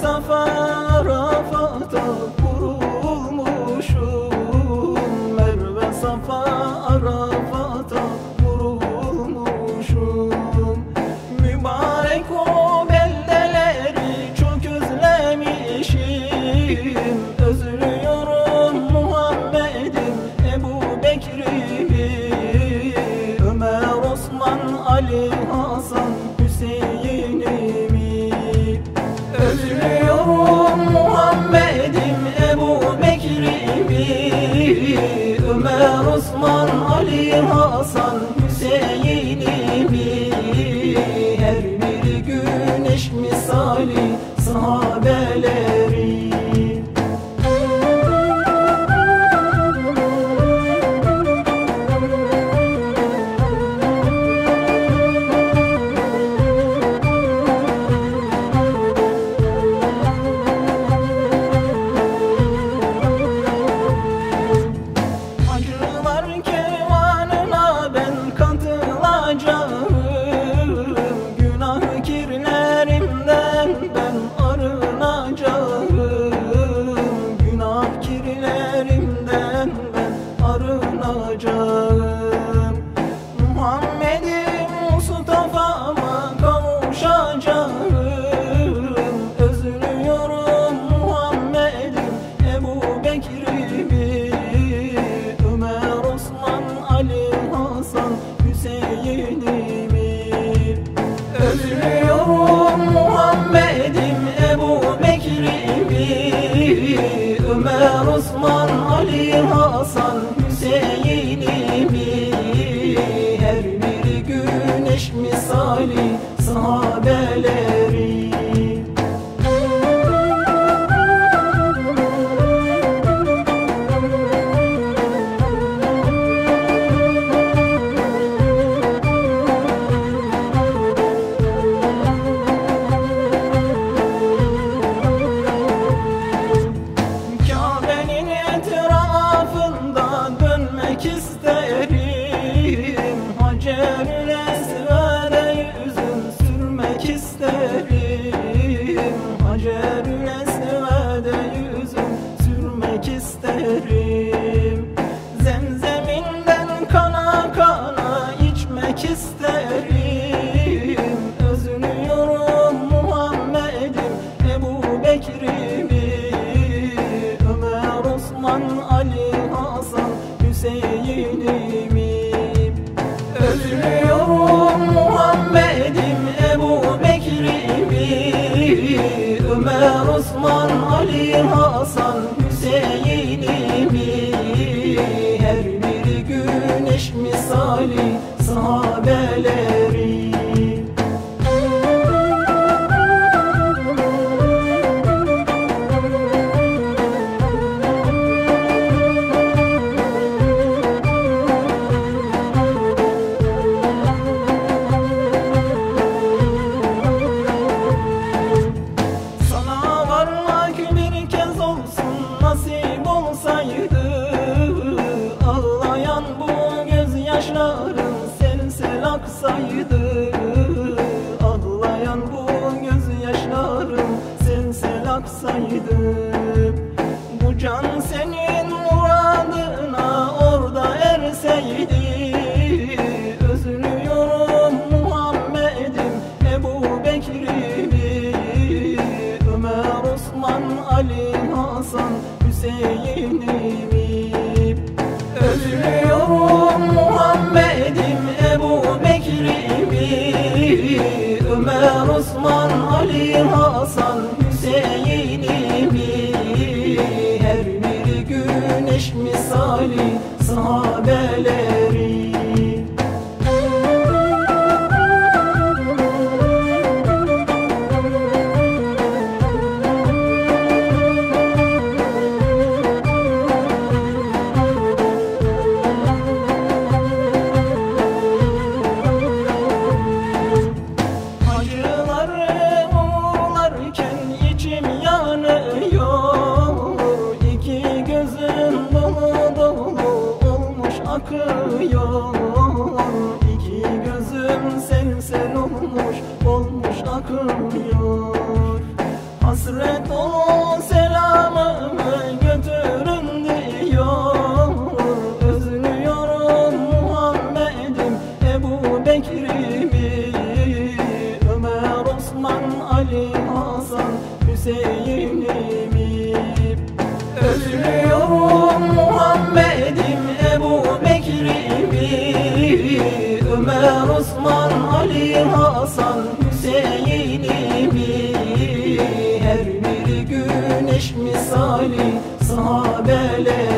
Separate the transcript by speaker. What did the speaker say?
Speaker 1: Safa Arafat'a vurulmuşum, Merve Safa Arafat'a vurulmuşum. Mübarek o beldeleri çok özlemişim, özlüyorum Muhammed'im, Ebu Bekir'imi, Ömer, Osman, Ali, Hasan, Hüseyin'imi. Özlüyorum Muhammed'im, Ebu Bekir'imi, Ömer, Osman, Ali, Hasan, Hüseyin'imi. Her biri güneş misali sahabeleri. Günah kirlerimden ben arınacağım, günah kirlerimden ben arınacağım. Muhammed'im Mustafa'ma kavuşacağım, özlüyorum Muhammed'im, Ebu Bekir'imi, Ömer, Osman, Ali, Hasan, Hüseyin'imi. Özlüyorum Muhammed'im, Ebu Bekir'imi, Ömer, Osman, Ali, Hasan, Hüseyin'imi. Her biri güneş misali sahabeleri. İsterim Hacerül Esved'e yüzüm sürmek isterim, Hacerül Esved'e yüzüm sürmek isterim. Zemzeminden kana kana içmek isterim, özlüyorum Muhammed'im, Ebu Bekir'imi, Ömer, Osman, Ali, Hasan, Hüseyin'imi. Özlüyorum Muhammed'im, Ebu Bekir'imi, Ömer, Osman, Ali, Hasan, Hüseyin'imi. Her biri güneş misali sahabeleri. Nasip olsaydı ağlayan bu gözyaşlarım sel sel aksaydı, ağlayan bu gözyaşlarım sel sel aksaydı. Bu can senin muradına orada erseydi, özlüyorum Muhammed'im, Ebu Bekir'imi, Ömer, Osman, Ali, Hasan, Hüseyin'imi. Özlüyorum Muhammed'im, Ebu Bekir'imi, Ömer, Osman, Ali, Hasan, Hüseyin'imi. Her biri güneş misali sahabeleri. akıyor. İki gözüm sel sel olmuş akıyor. Hasret dolu selamımı götürün diyor. Özlüyorum Muhammed'im, Ebu Bekir'imi, Ömer, Osman, Ali, Hasan, Hüseyin'imi. Özlüyorum Muhammed'im, Ebu Bekir'imi, Ömer, Osman, Ali, Hasan, Hüseyin'imi. Her biri güneş misali sahabeler